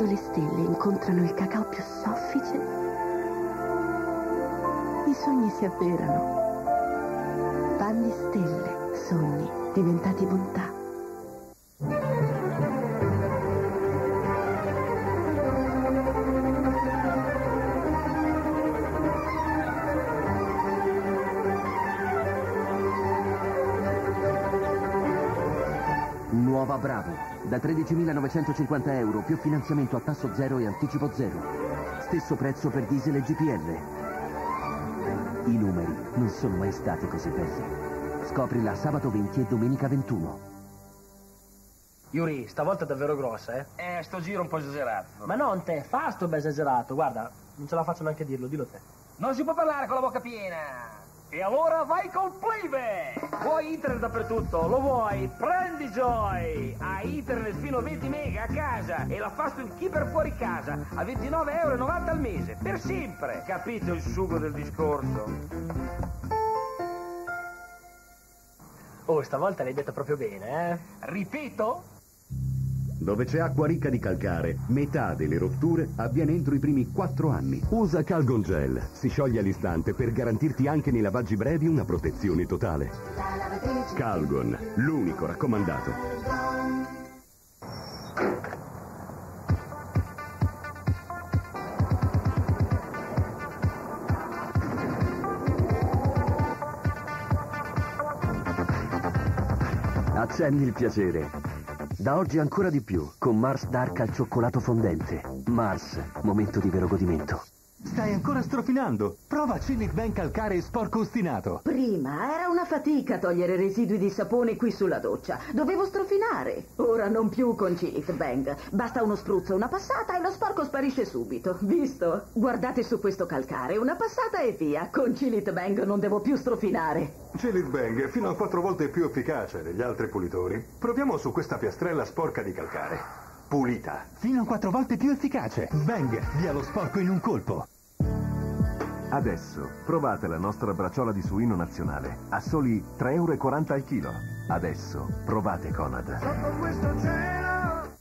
quando le stelle incontrano il cacao più soffice, i sogni si avverano. Pan di stelle, sogni diventati bontà. Nuova Bravo, da 13.950 euro più finanziamento a tasso zero e anticipo zero. Stesso prezzo per diesel e GPL. I numeri non sono mai stati così belli. Scoprila sabato 20 e domenica 21. Yuri, stavolta è davvero grossa, eh? Sto giro un po' esagerato. Ma non te, fa sto ben esagerato. Guarda, non ce la faccio neanche a dirlo, dillo te. Non si può parlare con la bocca piena. E allora vai col Playback! Vuoi internet dappertutto? Lo vuoi? Prendi Joy! Hai internet fino a 20 mega a casa e la Fastweb Keeper fuori casa a 29,90 € al mese, per sempre! Capito il sugo del discorso? Oh, stavolta l'hai detto proprio bene, eh? Ripeto? Dove c'è acqua ricca di calcare, metà delle rotture avviene entro i primi 4 anni. Usa Calgon Gel. Si scioglie all'istante per garantirti anche nei lavaggi brevi una protezione totale. Calgon, l'unico raccomandato. Accendi il piacere. Da oggi ancora di più, con Mars Dark al cioccolato fondente. Mars, momento di vero godimento. Stai ancora strofinando? Prova Cillit Bang calcare e sporco ostinato. Prima era una fatica togliere residui di sapone qui sulla doccia. Dovevo strofinare. Ora non più con Cillit Bang. Basta uno spruzzo, una passata e lo sporco sparisce subito. Visto? Guardate su questo calcare, una passata e via. Con Cillit Bang non devo più strofinare. Cillit Bang è fino a 4 volte più efficace degli altri pulitori. Proviamo su questa piastrella sporca di calcare. Pulita. Fino a 4 volte più efficace. Bang, via lo sporco in un colpo. Adesso provate la nostra bracciola di suino nazionale a soli 3,40 € al chilo. Adesso provate Conad. Sotto questo cielo.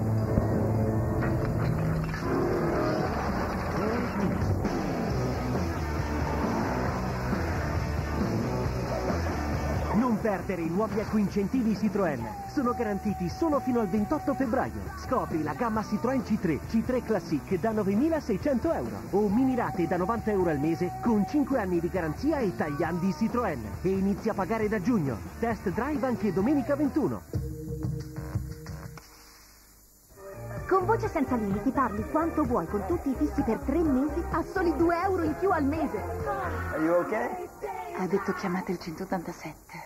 Non perdere i nuovi ecoincentivi Citroën. Sono garantiti solo fino al 28 febbraio. Scopri la gamma Citroën C3, C3 Classic da 9.600 euro o mini rate da 90 euro al mese con 5 anni di garanzia e tagliandi Citroën. E inizia a pagare da giugno. Test drive anche domenica 21. Con Voce Senza Limiti parli quanto vuoi con tutti i fissi per 3 mesi a soli 2 euro in più al mese. Are you okay? Ha detto chiamate il 187.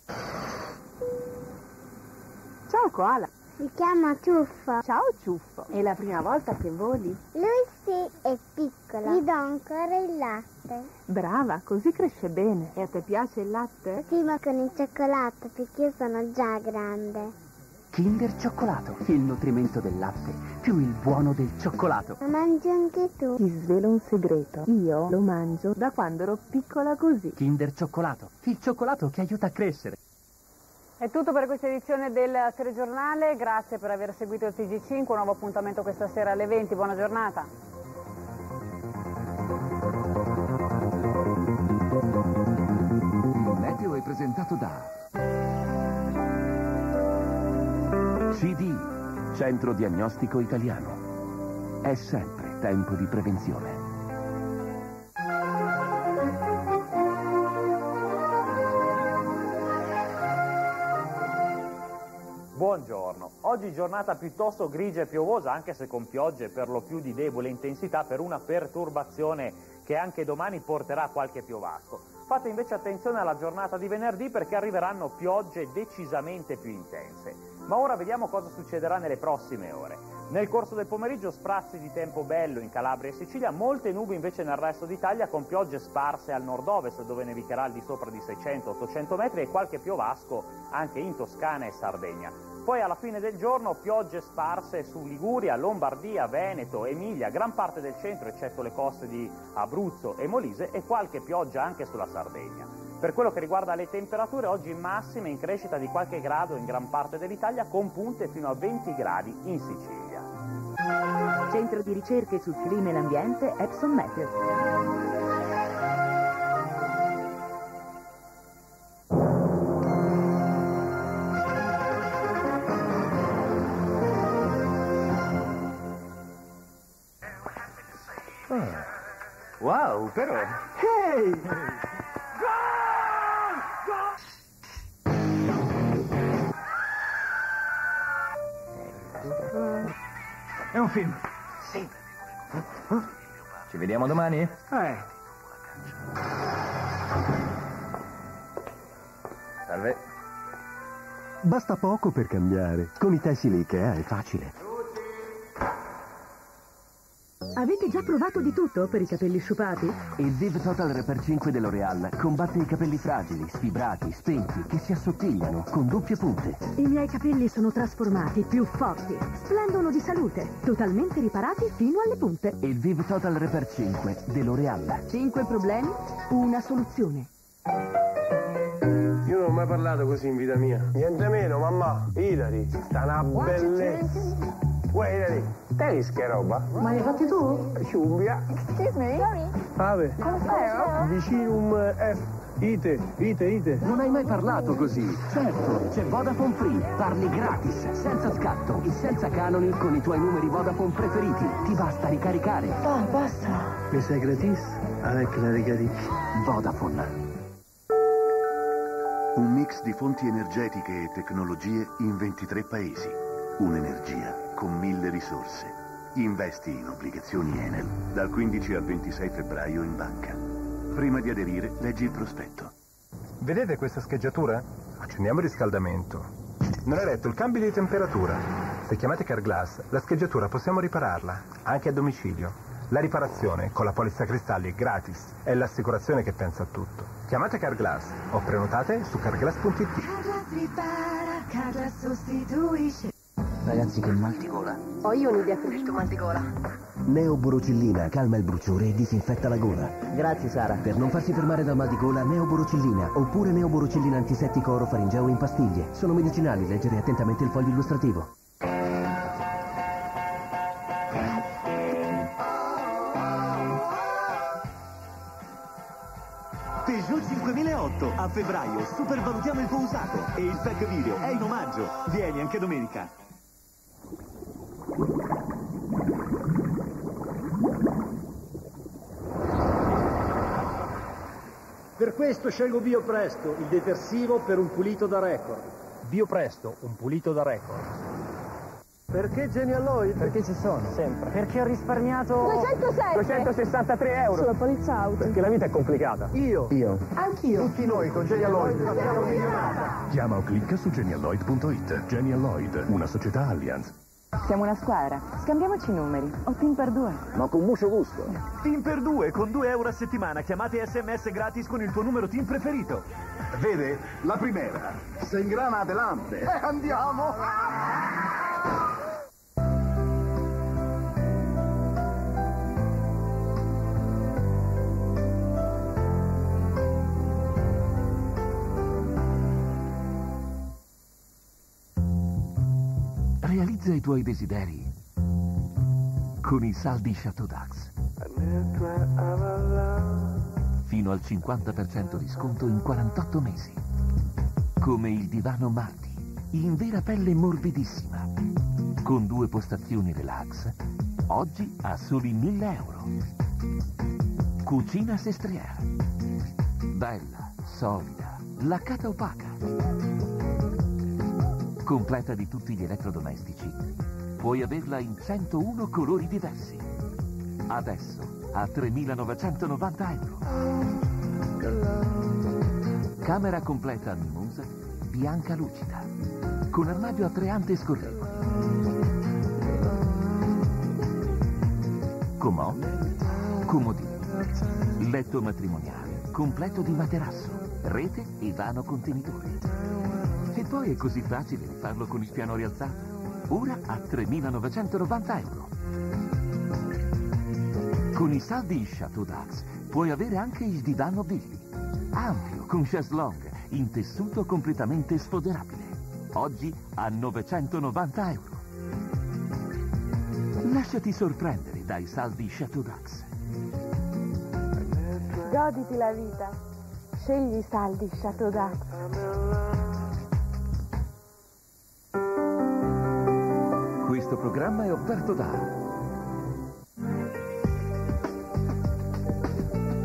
Ciao Koala. Si chiama Ciuffo. Ciao Ciuffo. È la prima volta che voli? Lui sì, è piccolo. Gli do ancora il latte. Brava, così cresce bene. E a te piace il latte? Sì, ma con il cioccolato, perché io sono già grande. Kinder Cioccolato, il nutrimento del latte, più il buono del cioccolato. Lo mangi anche tu? Ti svelo un segreto. Io lo mangio da quando ero piccola così. Kinder Cioccolato, il cioccolato che aiuta a crescere. È tutto per questa edizione del telegiornale, grazie per aver seguito il TG5, un nuovo appuntamento questa sera alle 20, buona giornata. Il meteo è presentato da CD, Centro Diagnostico Italiano. È sempre tempo di prevenzione. Buongiorno, oggi giornata piuttosto grigia e piovosa, anche se con piogge per lo più di debole intensità per una perturbazione che anche domani porterà qualche piovasco. Fate invece attenzione alla giornata di venerdì perché arriveranno piogge decisamente più intense. Ma ora vediamo cosa succederà nelle prossime ore. Nel corso del pomeriggio sprazzi di tempo bello in Calabria e Sicilia, molte nubi invece nel resto d'Italia con piogge sparse al nord-ovest dove nevicherà al di sopra di 600-800 metri e qualche piovasco anche in Toscana e Sardegna. Poi alla fine del giorno piogge sparse su Liguria, Lombardia, Veneto, Emilia, gran parte del centro eccetto le coste di Abruzzo e Molise e qualche pioggia anche sulla Sardegna. Per quello che riguarda le temperature, oggi massime in crescita di qualche grado in gran parte dell'Italia con punte fino a 20 gradi in Sicilia. Centro di ricerche sul clima e l'ambiente Epson Meteo. Wow, però... Ehi! È un film. Sì. Ci vediamo domani? Salve. Basta poco per cambiare. Con i tessili Ikea è facile. Avete già provato di tutto per i capelli sciupati? Il Viv Total Repair 5 dell'Oreal combatte i capelli fragili, sfibrati, spenti, che si assottigliano con doppie punte. I miei capelli sono trasformati, più forti, splendono di salute, totalmente riparati fino alle punte. Il Viv Total Repair 5 dell'Oreal. 5 problemi, una soluzione. Io non ho mai parlato così in vita mia. Niente meno, mamma. Ilari, sta una bellezza. Uè, Ilari, te li che roba? Ma li hai fatti tu? Ciumbia. Excuse me? Ave. Vicinum F. Ite. Non hai mai parlato così? Certo, c'è Vodafone Free. Parli gratis, senza scatto e senza canoni con i tuoi numeri Vodafone preferiti. Ti basta ricaricare. Basta. Mi sei gratis? Avec la ricarica. Vodafone. Un mix di fonti energetiche e tecnologie in 23 paesi. Un'energia con 1000 risorse. Investi in obbligazioni Enel dal 15 al 26 febbraio in banca. Prima di aderire, leggi il prospetto. Vedete questa scheggiatura? Accendiamo il riscaldamento. Non è retto il cambio di temperatura. Se chiamate Carglass, la scheggiatura possiamo ripararla, anche a domicilio. La riparazione con la polizza cristalli è gratis. È l'assicurazione che pensa a tutto. Chiamate Carglass o prenotate su carglass.it. Carglass ripara, Carglass sostituisce. Ragazzi, che mal di gola. Ho io un'idea per il tuo mal di gola. Neoborocillina calma il bruciore e disinfetta la gola. Grazie, Sara. Per non farsi fermare dal mal di gola, Neoborocillina oppure Neoborocillina antisettico orofaringeo in pastiglie. Sono medicinali, leggere attentamente il foglio illustrativo. Peugeot 5008 a febbraio supervalutiamo il tuo usato e il pack video è in omaggio. Vieni anche domenica. Per questo scelgo Biopresto, il detersivo per un pulito da record. Biopresto, un pulito da record. Perché Genial Lloyd? Perché ci sono, sempre. Perché ho risparmiato 263 euro. Sulla polizza auto. Perché la vita è complicata. Io. Anch'io. Tutti noi con Genial Lloyd l'abbiamo migliorata. Chiama o clicca su genialloyd.it. Genial Lloyd, una società Allianz. Siamo una squadra. Scambiamoci i numeri. Ho team per 2. Ma con mucho gusto. Team per 2 con 2 euro a settimana. Chiamate SMS gratis con il tuo numero team preferito. Vede? La primera. Se ingrana adelante. Andiamo! Realizza i tuoi desideri con i saldi Chateau Dax. Fino al 50% di sconto in 48 mesi. Come il divano Marti, in vera pelle morbidissima. Con 2 postazioni relax, oggi a soli 1.000 euro. Cucina Sestriere. Bella, solida, laccata opaca. Completa di tutti gli elettrodomestici. Puoi averla in 101 colori diversi. Adesso a 3.990 euro. Camera completa mimosa, bianca lucida, con armadio a 3 ante scorrevoli. Comode, comodino. Letto matrimoniale, completo di materasso, rete e vano contenitore. E poi è così facile farlo con il piano rialzato. Ora a 3.990 euro. Con i saldi Chateau Dax puoi avere anche il divano Billy. Ampio, con chaiselong, in tessuto completamente sfoderabile. Oggi a 990 euro. Lasciati sorprendere dai saldi Chateau d'Ax. Goditi la vita. Scegli i saldi Chateau d'Ax. Questo programma è offerto da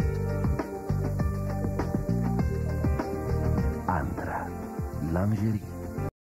Andra Lingerie.